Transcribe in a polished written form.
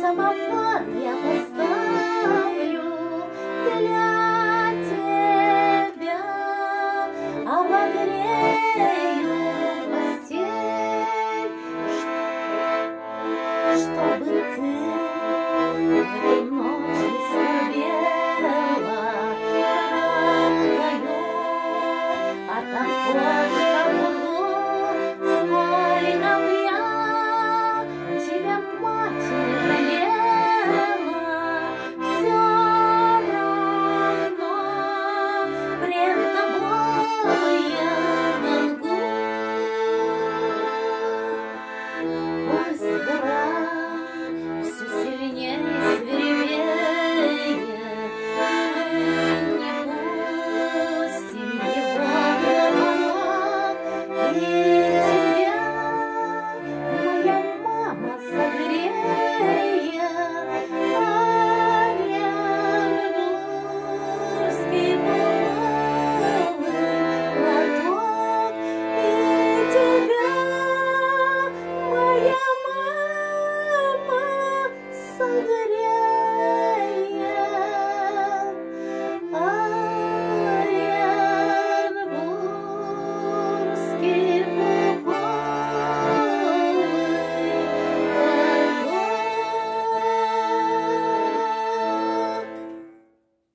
Самовар я поставлю для тебя, обогрею постель, чтобы ты в эту ночь не скорбела, рогаю от окошка буду, сколько б я тебя, мать, не жалела, все равно пред тобой я могу. Пусть буран все сильнее свирепеет, не пустим его на порог, и тебя моя мама согреет, оренбургский половый платок, и тебя моя мама согреет.